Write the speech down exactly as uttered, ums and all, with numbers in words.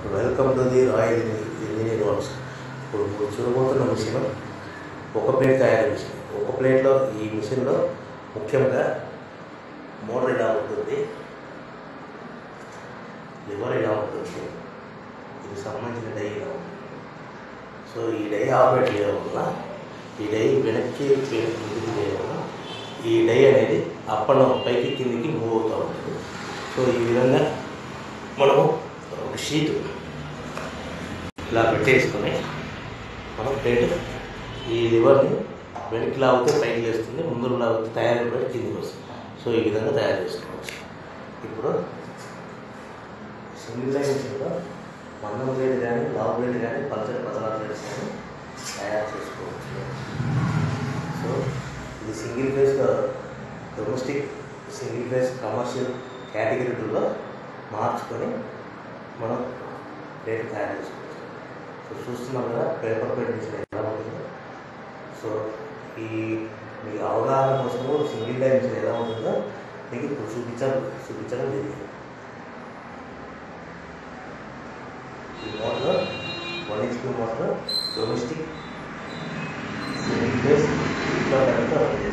Welcome to the royal engineer works. ఇప్పుడు మీరు చూడబోతున్న మిషన్ ఒక ప్లేట్ తయారీ మిషన్. ఒక ప్లేట్లో ఈ మిషన్లో ముఖ్యంగా మోటార్ ఇలా ఉంటుంది, లివర్ ఇలా ఉంటుంది, ఇది సంబంధించిన డై ఇలా ఉంటుంది. సో ఈ డై ఆపరేట్ చేయడం వల్ల, ఈ డై వెనక్కి వెనక్కి ముందుకు చేయడం వల్ల ఈ డై అనేది అప్పన పైకి కిందికి మూవ్ అవుతూ ఉంటుంది. సో ఈ విధంగా మనము ఒక షీట్ ఇలా పెట్టేసుకొని మనం ప్లేట్ ఈ లివర్ని వెనక్కి లాగితే పైకి లేస్తుంది, ముందు లాగితే తయారీ పెట్టి కిందికి వస్తుంది. సో ఈ విధంగా తయారు చేసుకోవచ్చు. ఇప్పుడు సింగిల్ లైన్ మిషన్లో మందం ప్లేట్ కానీ లావు ప్లేట్ కానీ పల్చటి పతలా ప్లేట్స్ కానీ తయారు చేసుకోవచ్చు. సో ఇది single phase domestic, single phase commercial కేటగిరీలో మార్చుకొని మనం ప్లేట్ తయారు చేసుకోవచ్చు. సో చూస్తున్నాం కదా పేపర్ ప్లేట్ మిషన్ ఎలా ఉంటుందో. సో ఈ మీ అవగాహన కోసము సింగిల్ లైన్ మిషన్ ఎలా ఉంటుందో మీకు ఇప్పుడు చూపించాలి చూపించడం జరిగింది. ఈ motor one HP motor domestic single face